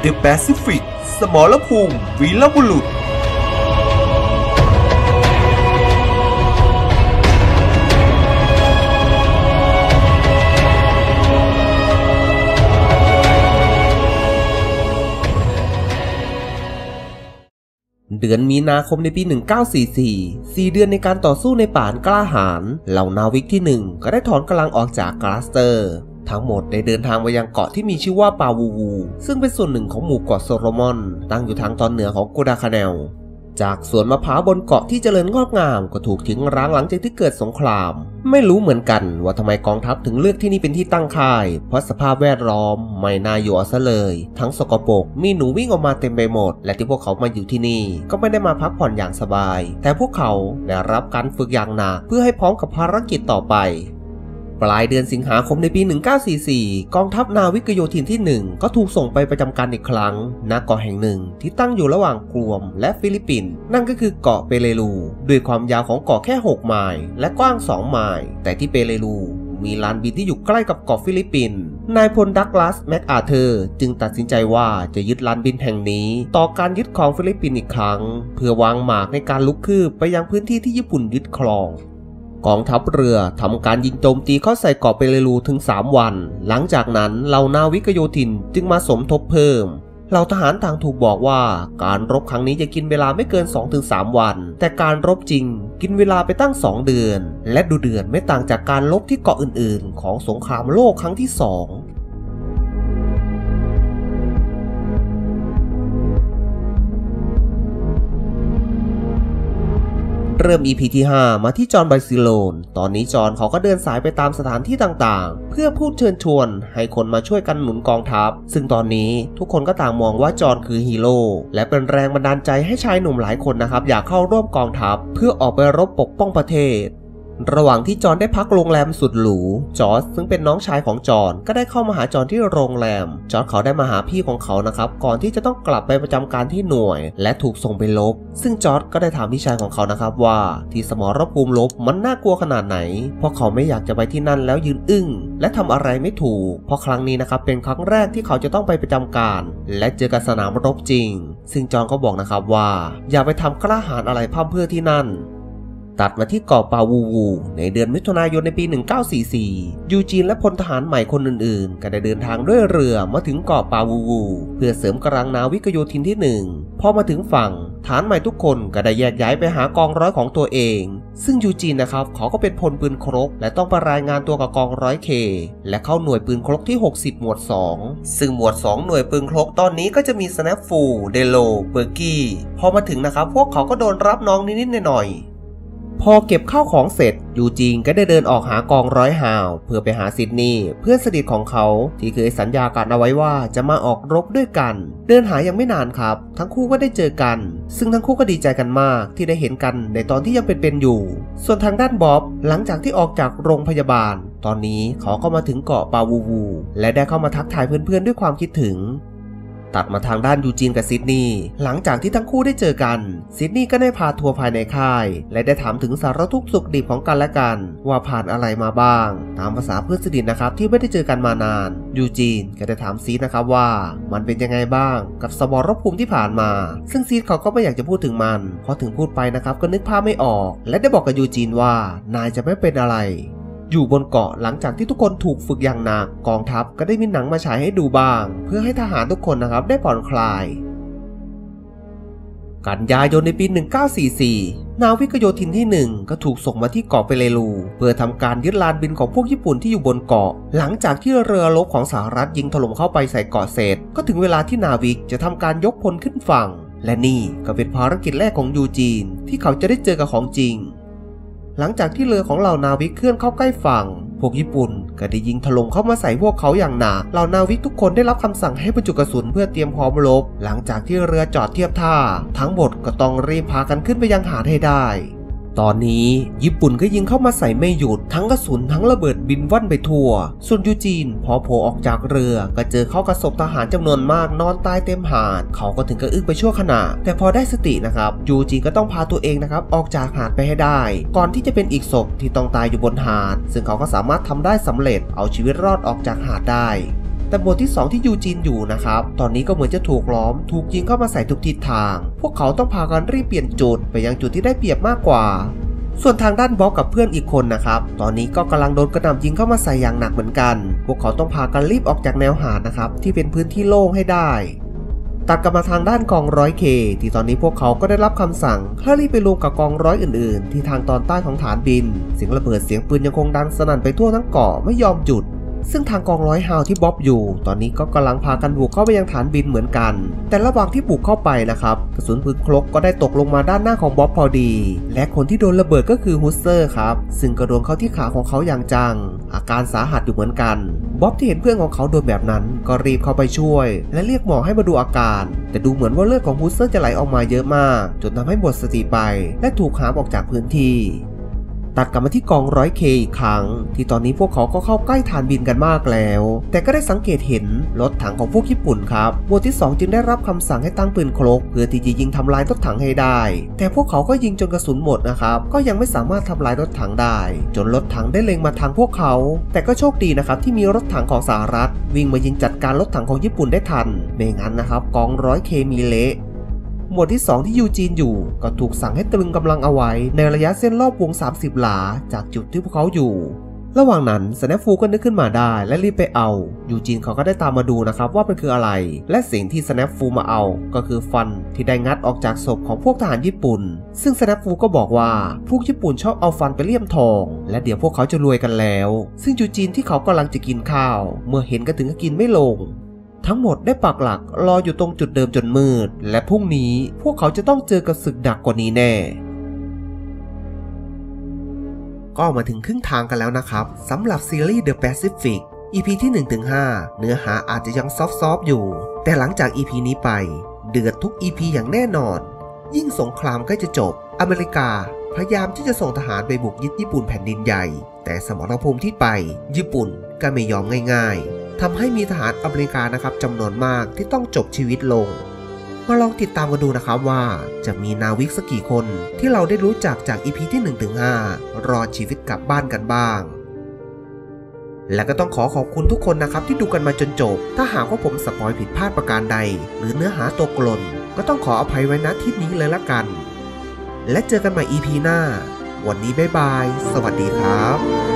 The Pacific สมรภูมิวีรบุรุษเดือนมีนาคมในปี 1944 4 เดือนในการต่อสู้ในป่านกล้าหาญเหล่านาวิกที่ 1 ก็ได้ถอนกำลังออกจากกลาสเตอร์ทั้งหมดได้เดินทางไปยังเกาะที่มีชื่อว่าปาวูวูซึ่งเป็นส่วนหนึ่งของหมู่เกาะโซโลมอนตั้งอยู่ทางตอนเหนือของกูดาคาเนลจากสวนมะพร้าวบนเกาะที่เจริญงอกงามก็ถูกทิ้งร้างหลังจากที่เกิดสงครามไม่รู้เหมือนกันว่าทำไมกองทัพถึงเลือกที่นี่เป็นที่ตั้งค่ายเพราะสภาพแวดล้อมไม่น่าอยู่ซะเลยทั้งสกปรกมีหนูวิ่งออกมาเต็มไปหมดและที่พวกเขามาอยู่ที่นี่ก็ไม่ได้มาพักผ่อนอย่างสบายแต่พวกเขาได้รับการฝึกอย่างหนักเพื่อให้พร้อมกับภารกิจต่อไปปลายเดือนสิงหาคมในปี 1944 กองทัพนาวิกโยธินที่ 1 ก็ถูกส่งไปประจำการอีกครั้งณเกาะแห่งหนึ่งที่ตั้งอยู่ระหว่างกวมและฟิลิปปินส์นั่นก็คือเกาะเปเรลูด้วยความยาวของเกาะแค่ 6 ไมล์และกว้าง 2 ไมล์แต่ที่เปเรลูมีลานบินที่อยู่ใกล้กับเกาะฟิลิปปินส์นายพลดักลาสแมคอาเธอร์จึงตัดสินใจว่าจะยึดลานบินแห่งนี้ต่อการยึดครองฟิลิปปินส์อีกครั้งเพื่อวางหมากในการลุกคืบไปยังพื้นที่ที่ญี่ปุ่นยึดครองกองทัพเรือทำการยิงโจมตีเข้าใส่เกาะเปเรลูถึง3 วันหลังจากนั้นเหล่านาวิกโยธินจึงมาสมทบเพิ่มเหล่าทหารต่างถูกบอกว่าการรบครั้งนี้จะกินเวลาไม่เกิน 2-3 วันแต่การรบจริงกินเวลาไปตั้ง2 เดือนและดูเดือดไม่ต่างจากการรบที่เกาะอื่นๆของสงครามโลกครั้งที่ 2เริ่ม EP ที่ 5 มาที่จอห์นไบซิโลนตอนนี้จอห์นเขาก็เดินสายไปตามสถานที่ต่างๆเพื่อพูดเชิญชวนให้คนมาช่วยกันหนุนกองทัพซึ่งตอนนี้ทุกคนก็ต่างมองว่าจอห์นคือฮีโร่และเป็นแรงบันดาลใจให้ชายหนุ่มหลายคนนะครับอยากเข้าร่วมกองทัพเพื่อออกไปรบปกป้องประเทศระหว่างที่จอห์นได้พักโรงแรมสุดหรูจอร์จซึ่งเป็นน้องชายของจอห์นก็ได้เข้ามาหาจอห์นที่โรงแรมจอร์จเขาได้มาหาพี่ของเขานะครับก่อนที่จะต้องกลับไปประจำการที่หน่วยและถูกส่งไปรบซึ่งจอร์จก็ได้ถามพี่ชายของเขานะครับว่าที่สมรภูมิรบมันน่ากลัวขนาดไหนเพราะเขาไม่อยากจะไปที่นั่นแล้วยืนอึ้งและทำอะไรไม่ถูกเพราะครั้งนี้นะครับเป็นครั้งแรกที่เขาจะต้องไปประจำการและเจอกับสนามรบจริงซึ่งจอห์นก็บอกนะครับว่าอย่าไปทำกล้าหาญอะไรพร่ำเพรื่อที่นั่นตัดมาที่เกาะปาวูวูในเดือนมิถุนายนในปี 1944 ยูจีนและพลทหารใหม่คนอื่นๆก็ได้เดินทางด้วยเรือมาถึงเกาะปาวูวูเพื่อเสริมกำลังนาวิกโยธินที่ 1พอมาถึงฝั่งฐานใหม่ทุกคนก็ได้แยกย้ายไปหากองร้อยของตัวเองซึ่งยูจีนนะครับเขาก็เป็นพลปืนครกและต้องไปรายงานตัวกับกองร้อยเคและเข้าหน่วยปืนครกที่ 60 หมวด 2ซึ่งหมวด 2 หน่วยปืนครกตอนนี้ก็จะมีสแนปฟูเดโลเบอร์กี้พอมาถึงนะครับพวกเขาก็โดนรับน้องนิดๆหน่อยพอเก็บข้าวของเสร็จยูจีนก็ได้เดินออกหากองร้อยฮาวเพื่อไปหาซิดนีย์เพื่อนสนิทของเขาที่เคยสัญญากันเอาไว้ว่าจะมาออกรบด้วยกันเดินหายังไม่นานครับทั้งคู่ก็ได้เจอกันซึ่งทั้งคู่ก็ดีใจกันมากที่ได้เห็นกันในตอนที่ยังเป็นอยู่ส่วนทางด้านบ๊อบหลังจากที่ออกจากโรงพยาบาลตอนนี้เขาก็มาถึงเกาะปาวูวูและได้เข้ามาทักทายเพื่อนๆด้วยความคิดถึงตัดมาทางด้านยูจีนกับซิดนีย์หลังจากที่ทั้งคู่ได้เจอกันซิดนีย์ก็ได้พาทัวร์ภายในค่ายและได้ถามถึงสารทุกข์สุขดิบของกันและกันว่าผ่านอะไรมาบ้างตามภาษาเพื่อนสนิทนะครับที่ไม่ได้เจอกันมานานยูจีนก็ได้ถามซีดนะครับว่ามันเป็นยังไงบ้างกับสมรภูมิที่ผ่านมาซึ่งซีดเขาก็ไม่อยากจะพูดถึงมันเพราะถึงพูดไปนะครับก็นึกภาพไม่ออกและได้บอกกับยูจีนว่านายจะไม่เป็นอะไรอยู่บนเกาะหลังจากที่ทุกคนถูกฝึกอย่างหนักกองทัพก็ได้มีหนังมาฉายให้ดูบ้างเพื่อให้ทหารทุกคนนะครับได้ผ่อนคลายกันยายนในปี 1944 นาวิกโยธินที่ 1 ก็ถูกส่งมาที่เกาะเปเรลูเพื่อทำการยึดลานบินของพวกญี่ปุ่นที่อยู่บนเกาะหลังจากที่เรือรบของสหรัฐยิงถล่มเข้าไปใส่เกาะเสร็จก็ถึงเวลาที่นาวิกจะทำการยกพลขึ้นฝั่งและนี่ก็เป็นภารกิจแรกของยูจีนที่เขาจะได้เจอกับของจริงหลังจากที่เรือของเหล่านาวิกเคลื่อนเข้าใกล้ฝั่งพวกญี่ปุ่นก็ได้ยิงถล่มเข้ามาใส่พวกเขาอย่างหนักเหล่านาวิกทุกคนได้รับคำสั่งให้บรรจุกระสุนเพื่อเตรียมพร้อมรบหลังจากที่เรือจอดเทียบท่าทั้งหมดก็ต้องรีบพากันขึ้นไปยังหาดให้ได้ตอนนี้ญี่ปุ่นก็ยิงเข้ามาใส่ไม่หยุดทั้งกระสุนทั้งระเบิดบินว่อนไปทั่วส่วนยูจีนพอโผล่ออกจากเรือก็เจอเข้ากับศพทหารจำนวนมากนอนตายเต็มหาดเขาก็ถึงกับอึ้งไปชั่วขณะแต่พอได้สตินะครับยูจีนก็ต้องพาตัวเองนะครับออกจากหาดไปให้ได้ก่อนที่จะเป็นอีกศพที่ต้องตายอยู่บนหาดซึ่งเขาก็สามารถทำได้สำเร็จเอาชีวิตรอดออกจากหาดได้แต่โบสถ์ที่2ที่ยูจีนอยู่นะครับตอนนี้ก็เหมือนจะถูกล้อมถูกยิงเข้ามาใส่ทุกทิศทางพวกเขาต้องพากันรีบเปลี่ยนจุดไปยังจุดที่ได้เปรียบมากกว่าส่วนทางด้านบ๊อบกับเพื่อนอีกคนนะครับตอนนี้ก็กำลังโดนกระหน่ำยิงเข้ามาใส่อย่างหนักเหมือนกันพวกเขาต้องพากันรีบออกจากแนวหาดนะครับที่เป็นพื้นที่โล่งให้ได้ตัดกลับมาทางด้านกองร้อยเคที่ตอนนี้พวกเขาก็ได้รับคำสั่งให้รีบไปรวมกับกองร้อยอื่นๆที่ทางตอนใต้ของฐานบินเสียงระเบิดเสียงปืนยังคงดังสนั่นไปทั่วทั้งเกาะไม่ยอมหยุดซึ่งทางกองร้อยฮาวที่บ๊อบอยู่ตอนนี้ก็กำลังพากันบุกเข้าไปยังฐานบินเหมือนกันแต่ระหว่างที่บุกเข้าไปนะครับกระสุนปืนคลกก็ได้ตกลงมาด้านหน้าของบ๊อบพอดีและคนที่โดนระเบิดก็คือฮุสเซอร์ครับซึ่งก็โดนเข้าที่ขาของเขาอย่างจังอาการสาหัสอยู่เหมือนกันบ๊อบที่เห็นเพื่อนของเขาโดนแบบนั้นก็รีบเข้าไปช่วยและเรียกหมอให้มาดูอาการแต่ดูเหมือนว่าเลือดของฮุสเซอร์จะไหลออกมาเยอะมากจนทำให้หมดสติไปและถูกหามออกจากพื้นที่ตัดกลับมาที่กองร้อยเคอีกครั้งที่ตอนนี้พวกเขาก็เข้าใกล้ฐานบินกันมากแล้วแต่ก็ได้สังเกตเห็นรถถังของพวกญี่ปุ่นครับหมวดที่2จึงได้รับคำสั่งให้ตั้งปืนคลกเพื่อที่จะยิงทำลายรถถังให้ได้แต่พวกเขาก็ยิงจนกระสุนหมดนะครับก็ยังไม่สามารถทำลายรถถังได้จนรถถังได้เล็งมาทางพวกเขาแต่ก็โชคดีนะครับที่มีรถถังของสหรัฐวิ่งมายิงจัดการรถถังของญี่ปุ่นได้ทันไม่งั้นนะครับกองร้อยเคมีเละหมวดที่2ที่ยูจีนอยู่ก็ถูกสั่งให้ตรึงกำลังเอาไว้ในระยะเส้นรอบวง30 หลาจากจุดที่พวกเขาอยู่ระหว่างนั้นสแนปฟูก็นึกขึ้นมาได้และรีบไปเอายูจีนเขาก็ได้ตามมาดูนะครับว่ามันคืออะไรและสิ่งที่สแนปฟูมาเอาก็คือฟันที่ได้งัดออกจากศพของพวกทหารญี่ปุ่นซึ่งสแนปฟูก็บอกว่าพวกญี่ปุ่นชอบเอาฟันไปเลี่ยมทองและเดี๋ยวพวกเขาจะรวยกันแล้วซึ่งยูจีนที่เขากำลังจะกินข้าวเมื่อเห็นก็ถึงกับกินไม่ลงทั้งหมดได้ปักหลักรออยู่ตรงจุดเดิมจนมืดและพรุ่งนี้พวกเขาจะต้องเจอกับศึกหนักกว่านี้แน่ก็มาถึงครึ่งทางกันแล้วนะครับสำหรับซีรีส์ The Pacific EP ที่ 1-5 เนื้อหาอาจจะยังซอฟๆอยู่แต่หลังจาก EP นี้ไปเดือดทุก EP อย่างแน่นอนยิ่งสงครามใกล้จะจบอเมริกาพยายามที่จะส่งทหารไปบุกยึดญี่ปุ่นแผ่นดินใหญ่แต่สมรภูมิที่ไปญี่ปุ่นก็ไม่ยอมง่ายๆทำให้มีทหารอเมริกานะครับจำนวนมากที่ต้องจบชีวิตลงมาลองติดตามกันดูนะครับว่าจะมีนาวิกสักกี่คนที่เราได้รู้จักจาก EP ที่ 1-5 รอดชีวิตกลับบ้านกันบ้างและก็ต้องขอบคุณทุกคนนะครับที่ดูกันมาจนจบถ้าหากว่าผมสปอยผิดพลาดประการใดหรือเนื้อหาตกหล่นก็ต้องขออภัยไว้ณที่นี้เลยละกันและเจอกันใหม่ EP หน้าวันนี้บ๊ายบายสวัสดีครับ